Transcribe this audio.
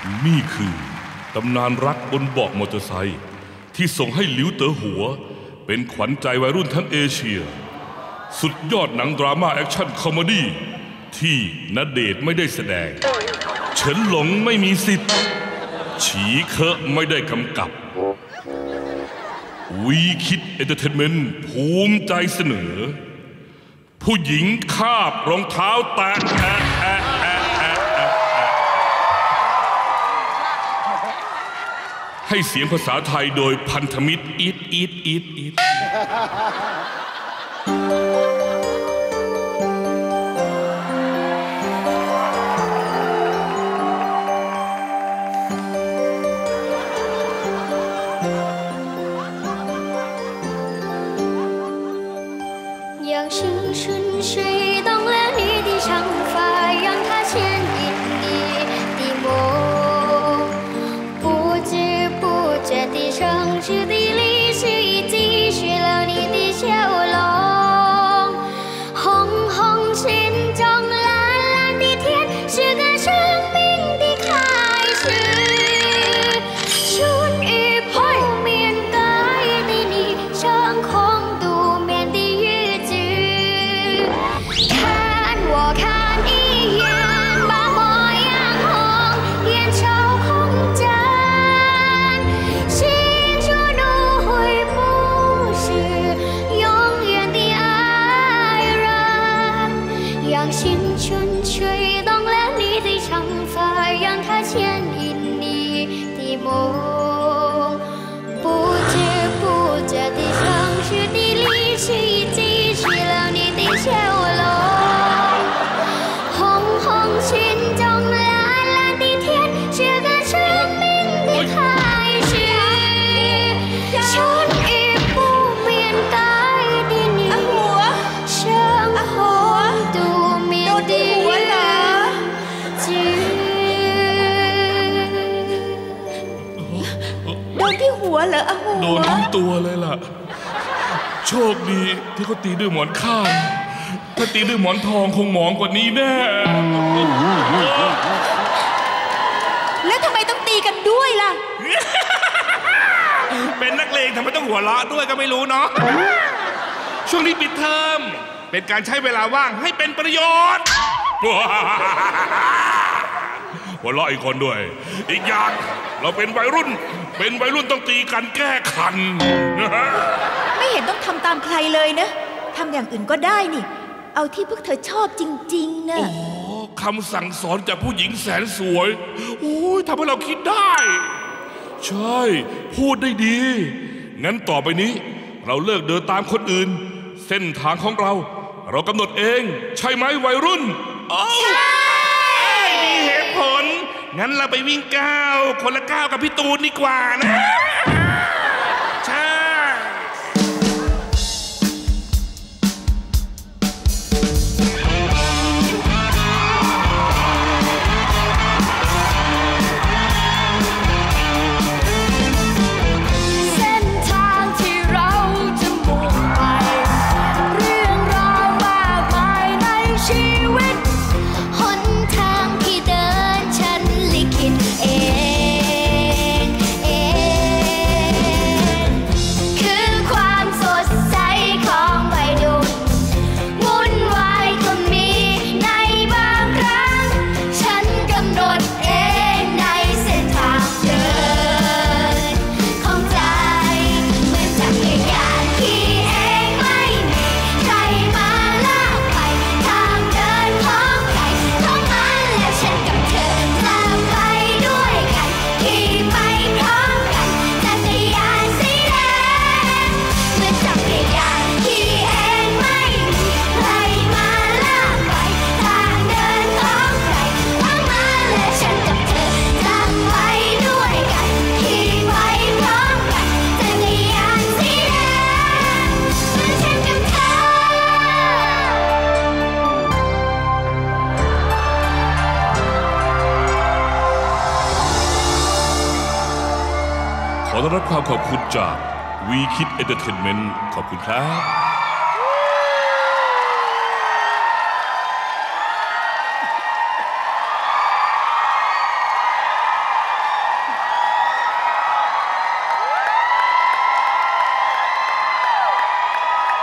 นี่คือตำนานรักบนเบาะมอเตอร์ไซค์ที่ส่งให้หลิวเต๋อหัวเป็นขวัญใจวัยรุ่นทั้งเอเชียสุดยอดหนังดราม่าแอคชั่นคอมเมดี้ที่ณเดชน์ไม่ได้แสดงเฉินหลงไม่มีสิทธิ์ฉีเคอะไม่ได้กำกับวีคิดเอนเตอร์เทนเมนต์ภูมิใจเสนอผู้หญิงคาบรองเท้าแตะให้เสียงภาษาไทยโดยพันธมิตรอีท让青春吹动了你的长发，让它牵引你的梦。不知不觉地，城市的历史已记叙了你的笑容。红红心中蓝蓝的天，是个生命的开始。春雨扑面盖的你，上空独眠的日子。看我看一眼，把模样红颜抽空针，心中轮回不是永远的爱人，让青春吹动了你的长发，让它牵引你的梦。不知不觉地，城市的历史已记叙了你的笑容。红红心中蓝蓝的天，是个生命的开始。春雨不面盖的你，生红独眠的日子。 โดนที่หัวเหรออาหัวโดนทั้งตัวเลยล่ะโชคดีที่เขาตีด้วยหมอนข้างถ้าตีด้วยหมอนทองคงหมองกว่านี้แน่แล้วทำไมต้องตีกันด้วยล่ะเป็นนักเลงทำไมต้องหัวเราะด้วยก็ไม่รู้เนาะช่วงนี้ปิดเทอมเป็นการใช้เวลาว่างให้เป็นประโยชน์หัวเราะอีกคนด้วยอีกอย่างเราเป็นวัยรุ่นต้องตีกันแก้ขันไม่เห็นต้องทำตามใครเลยนะทำอย่างอื่นก็ได้นี่เอาที่พวกเธอชอบจริงๆนะอ๋อคำสั่งสอนจากผู้หญิงแสนสวยโอ้ยทำให้เราคิดได้ ใช่พูดได้ดีงั้นต่อไปนี้เราเลิกเดินตามคนอื่นเส้นทางของเรากำหนดเองใช่ไหมวัยรุ่นใช่มีเหตุผลงั้นเราไปวิ่งก้าวคนละก้าวกับพี่ตูนดีกว่านะใช่เส้นทางที่เราจะมุ่งไปเรื่องราวมากมายในชีวิตหนทางที่เดินฉันลิขิตเองคือความสดใสของวัยรุ่นวุ่นวายก็มีในบางครั้งฉันกำหนดเองในเส้นทางเดินของใจเหมือนจักรยานขี่เองไม่มีใครมาลากไปทางเดินของใครของมันและฉันกับเธอจะไปด้วยกันขี่ไปพร้อมกันจักรยานสีแดงเหมือนจักรยานขี่เองไม่มีใครมาลากไปทางเดินของใครของมันและฉันกับเธอจะไปด้วยกันขี่ไปพร้อมกันจักรยานสีแดงเหมือนฉันกับเธอขอต้อนรับความขอบคุณจากวีคิดเอนเตอร์เทนเมนต์ขอบคุณครับ